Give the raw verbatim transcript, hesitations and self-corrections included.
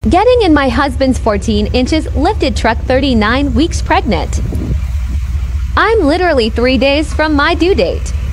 Getting in my husband's fourteen inches lifted truck thirty-nine weeks pregnant. I'm literally three days from my due date.